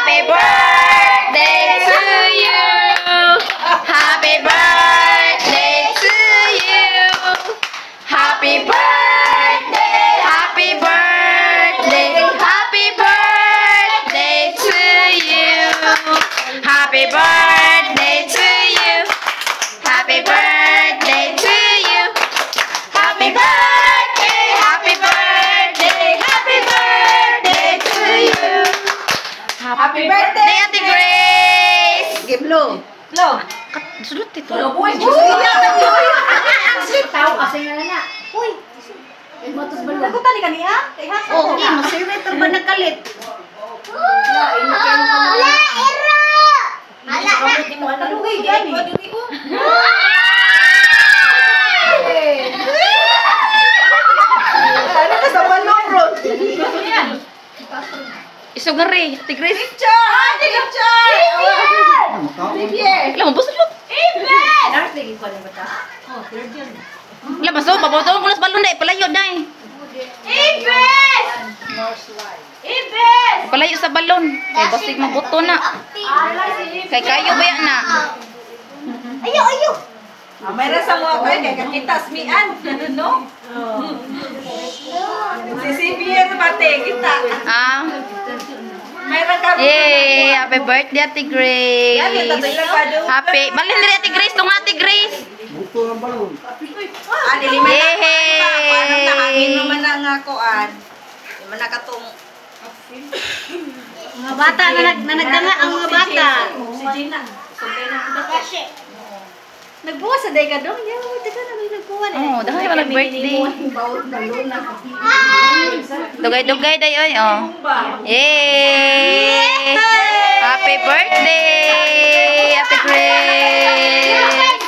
Happy birthday to you. Happy birthday to you. Happy birthday, happy birthday, happy birthday to you. Happy birthday to you. Happy birthday to you. Happy birthday, happy birthday, happy birthday to you. Happy birthday, Ate Grace! Give blow. Blow. Sulot ito. Uy! Sweet tao kasi nga na. Uy! Nagutan ni kaniya? Oh, okay. Masirita ito ba nagkalit? Wala, ero! Wala na. Uy, gani. Ano ka sa balon, bro? Isugari, Ate Grace. Picture! Picture! Alam mo, basta sulot. Alam, basta, babaw mo sa balon na, palayo na eh. Palayo sa balon. Kaya basig mabuto na. Kay kayo ba yan na? Ayo. Mayroon sa mga kayo, kaya kakita smian. No? Si CBN pati, kita. Ah. Mayroon ka. Yay! Happy birthday, Ate Grace. Happy. Balin din Ate Grace, tong Ate Grace. Niliman na ko. Yay! Anong nakangin naman ang kuan. Di man nakatong. Mga bata na nagdanga ang mga bata. Si Gina. Sunday na. Nagbukas sa day ka dong. Yan, daga na may nagbuwan eh. Oh, dahil wala birthday. Bawat na luna. Dugay-dugay day oy, oh. Yay! Happy birthday, Ate Grace.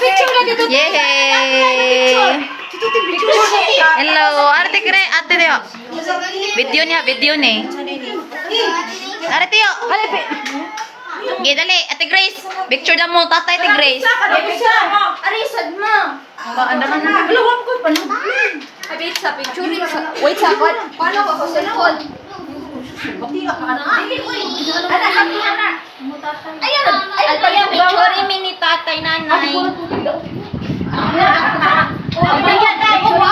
Yay! Hello, Ate Grace, Ate Teo. Video ni. Ate Teo, halipi. Okay, dali, Ate Grace. Picture na mo, tatay Ate Grace. Arisad mo. Alawang ko pa nun. Abit sa picture. Wait sa kon. Paano ko sa cellphone? Ayan, ay picture mi ni tatay nanay. Ayan,